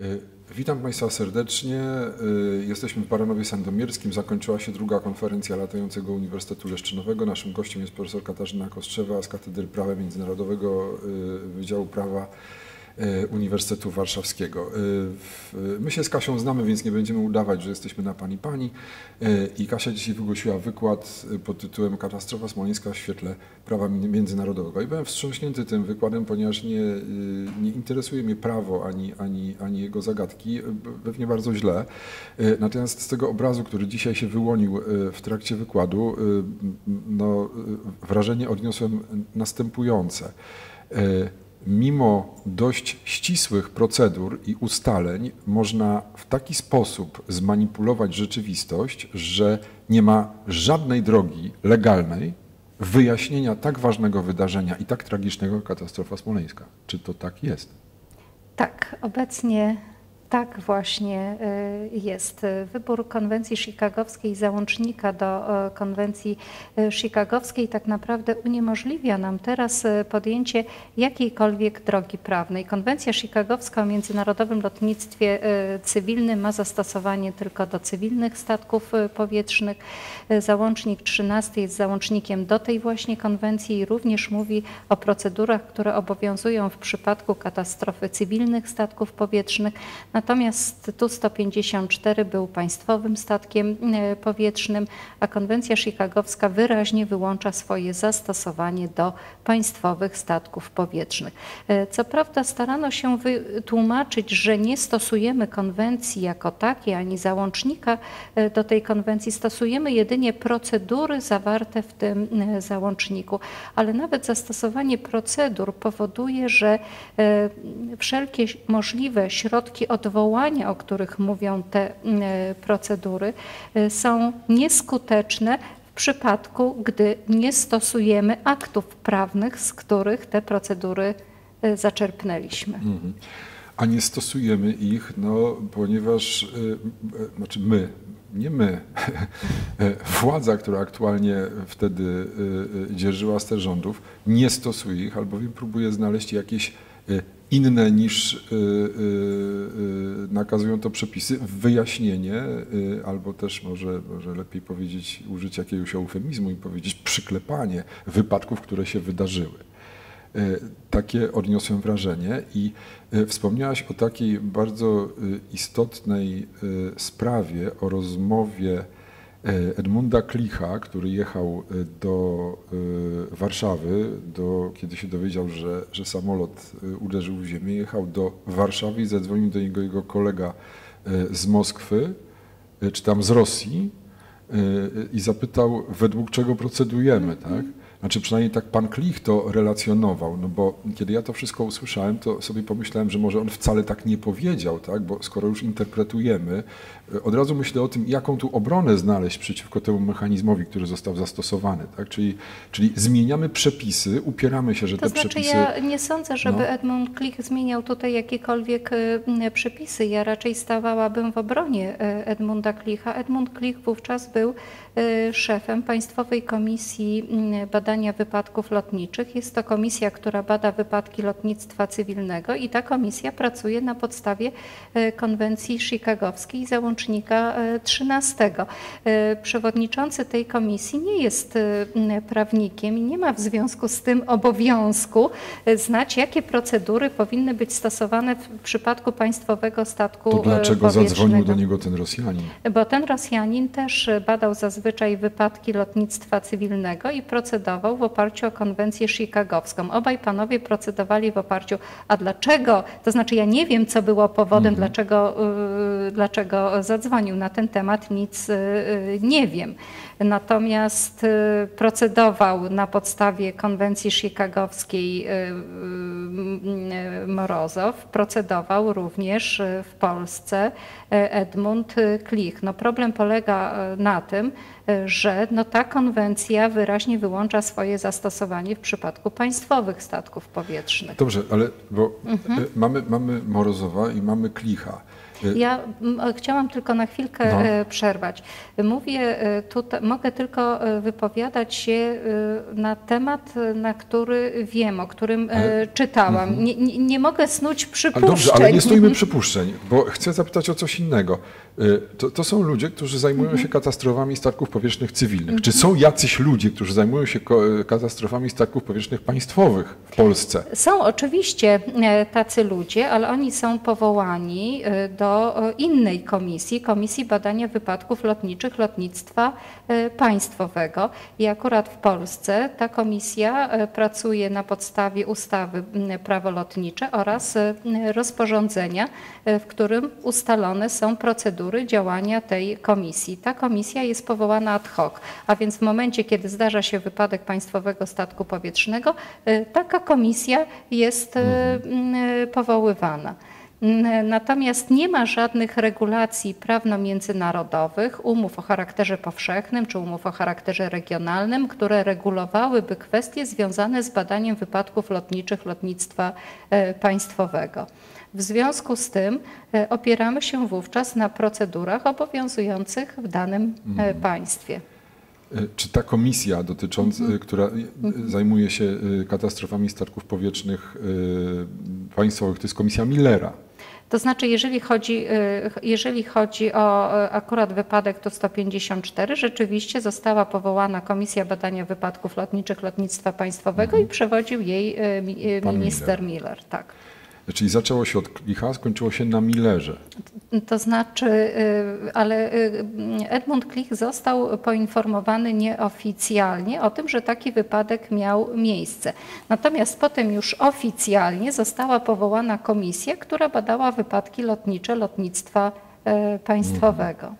Witam Państwa serdecznie. Jesteśmy w Baranowie Sandomierskim. Zakończyła się druga konferencja latającego Uniwersytetu Leszczynowego. Naszym gościem jest profesor Katarzyna Kostrzewa z Katedry Prawa Międzynarodowego Wydziału Prawa Uniwersytetu Warszawskiego. My się z Kasią znamy, więc nie będziemy udawać, że jesteśmy na pani pani. I Kasia dzisiaj wygłosiła wykład pod tytułem Katastrofa smoleńska w świetle prawa międzynarodowego. I byłem wstrząśnięty tym wykładem, ponieważ nie interesuje mnie prawo ani jego zagadki, pewnie bardzo źle. Natomiast z tego obrazu, który dzisiaj się wyłonił w trakcie wykładu, no, wrażenie odniosłem następujące. Mimo dość ścisłych procedur i ustaleń można w taki sposób zmanipulować rzeczywistość, że nie ma żadnej drogi legalnej wyjaśnienia tak ważnego wydarzenia i tak tragicznego jak katastrofa smoleńska. Czy to tak jest? Tak, obecnie tak właśnie jest. Wybór konwencji chicagowskiej, załącznika do konwencji chicagowskiej tak naprawdę uniemożliwia nam teraz podjęcie jakiejkolwiek drogi prawnej. Konwencja chicagowska o międzynarodowym lotnictwie cywilnym ma zastosowanie tylko do cywilnych statków powietrznych. Załącznik 13 jest załącznikiem do tej właśnie konwencji i również mówi o procedurach, które obowiązują w przypadku katastrofy cywilnych statków powietrznych. Natomiast Tu-154 był państwowym statkiem powietrznym, a konwencja chicagowska wyraźnie wyłącza swoje zastosowanie do państwowych statków powietrznych. Co prawda starano się wytłumaczyć, że nie stosujemy konwencji jako takiej, ani załącznika do tej konwencji, stosujemy jedynie procedury zawarte w tym załączniku, ale nawet zastosowanie procedur powoduje, że wszelkie możliwe środki odwołania, o których mówią te procedury, są nieskuteczne w przypadku, gdy nie stosujemy aktów prawnych, z których te procedury zaczerpnęliśmy. A nie stosujemy ich, no, ponieważ, znaczy my, nie my, władza, która aktualnie wtedy dzierżyła ster rządów, nie stosuje ich, albowiem próbuje znaleźć jakieś inne niż nakazują to przepisy, wyjaśnienie, albo też może lepiej powiedzieć, użyć jakiegoś eufemizmu i powiedzieć przyklepanie wypadków, które się wydarzyły. Takie odniosłem wrażenie i wspomniałaś o takiej bardzo istotnej sprawie, o rozmowie Edmunda Klicha, który jechał do Warszawy, kiedy się dowiedział, że samolot uderzył w ziemię, jechał do Warszawy i zadzwonił do niego jego kolega z Moskwy, czy tam z Rosji i zapytał, według czego procedujemy, tak? Znaczy przynajmniej tak pan Klich to relacjonował, no bo kiedy ja to wszystko usłyszałem, to sobie pomyślałem, że może on wcale tak nie powiedział, tak? Bo skoro już interpretujemy, od razu myślę o tym, jaką tu obronę znaleźć przeciwko temu mechanizmowi, który został zastosowany, tak? Czyli zmieniamy przepisy, upieramy się, że te przepisy... Ja nie sądzę, żeby Edmund Klich zmieniał tutaj jakiekolwiek przepisy. Ja raczej stawałabym w obronie Edmunda Klicha. Edmund Klich wówczas był szefem Państwowej Komisji Badania Wypadków Lotniczych. Jest to komisja, która bada wypadki lotnictwa cywilnego i ta komisja pracuje na podstawie konwencji chicagowskiej i załącznika 13. Przewodniczący tej komisji nie jest prawnikiem i nie ma w związku z tym obowiązku znać, jakie procedury powinny być stosowane w przypadku państwowego statku powietrznego. To dlaczego zadzwonił do niego ten Rosjanin? Bo ten Rosjanin też badał zazwyczaj wypadki lotnictwa cywilnego i procedował w oparciu o konwencję chicagowską. Obaj panowie procedowali w oparciu, a dlaczego, to znaczy ja nie wiem, co było powodem, dlaczego zadzwonił na ten temat, nic nie wiem. Natomiast procedował na podstawie konwencji chicagowskiej Morozow, procedował również w Polsce Edmund Klich. No problem polega na tym, że ta konwencja wyraźnie wyłącza swoje zastosowanie w przypadku państwowych statków powietrznych. Dobrze, ale bo mamy Morozowa i mamy Klicha. Ja chciałam tylko na chwilkę przerwać. Mogę tylko wypowiadać się na temat, na który wiem, o którym czytałam. Nie mogę snuć przypuszczeń. Ale dobrze, ale nie stójmy przypuszczeń, bo chcę zapytać o coś innego. To są ludzie, którzy zajmują się katastrofami statków powietrznych cywilnych. Czy są jacyś ludzie, którzy zajmują się katastrofami statków powietrznych państwowych w Polsce? Są oczywiście tacy ludzie, ale oni są powołani do innej komisji, Komisji Badania Wypadków Lotniczych Lotnictwa Państwowego. I akurat w Polsce ta komisja pracuje na podstawie ustawy Prawo lotnicze oraz rozporządzenia, w którym ustalone są procedury działania tej komisji. Ta komisja jest powołana ad hoc, a więc w momencie, kiedy zdarza się wypadek państwowego statku powietrznego, taka komisja jest powoływana. Natomiast nie ma żadnych regulacji prawno-międzynarodowych, umów o charakterze powszechnym czy umów o charakterze regionalnym, które regulowałyby kwestie związane z badaniem wypadków lotniczych lotnictwa państwowego. W związku z tym opieramy się wówczas na procedurach obowiązujących w danym państwie. Czy ta komisja która zajmuje się katastrofami statków powietrznych państwowych, to jest komisja Millera? To znaczy, jeżeli chodzi o akurat wypadek TU-154, rzeczywiście została powołana Komisja Badania Wypadków Lotniczych Lotnictwa Państwowego i przewodził jej minister Miller. Tak. Czyli zaczęło się od Klicha, skończyło się na Millerze. To znaczy, ale Edmund Klich został poinformowany nieoficjalnie o tym, że taki wypadek miał miejsce. Natomiast potem już oficjalnie została powołana komisja, która badała wypadki lotnicze lotnictwa państwowego.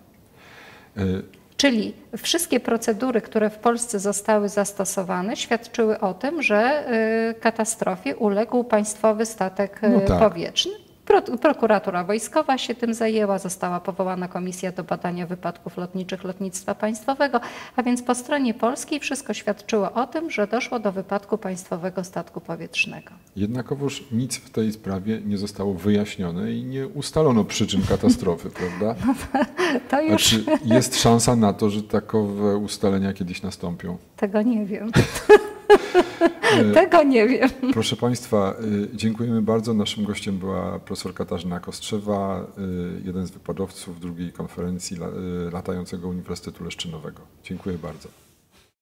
Czyli wszystkie procedury, które w Polsce zostały zastosowane, świadczyły o tym, że katastrofie uległ państwowy statek powietrzny. Prokuratura wojskowa się tym zajęła, została powołana komisja do badania wypadków lotniczych lotnictwa państwowego, a więc po stronie polskiej wszystko świadczyło o tym, że doszło do wypadku państwowego statku powietrznego. Jednakowoż nic w tej sprawie nie zostało wyjaśnione i nie ustalono przyczyn katastrofy, prawda? To już... Znaczy, jest szansa na to, że takowe ustalenia kiedyś nastąpią? Tego nie wiem. Tego nie wiem. Proszę Państwa, dziękujemy bardzo. Naszym gościem była profesor Katarzyna Kostrzewa, jeden z wykładowców drugiej konferencji latającego Uniwersytetu Leszczynowego. Dziękuję bardzo.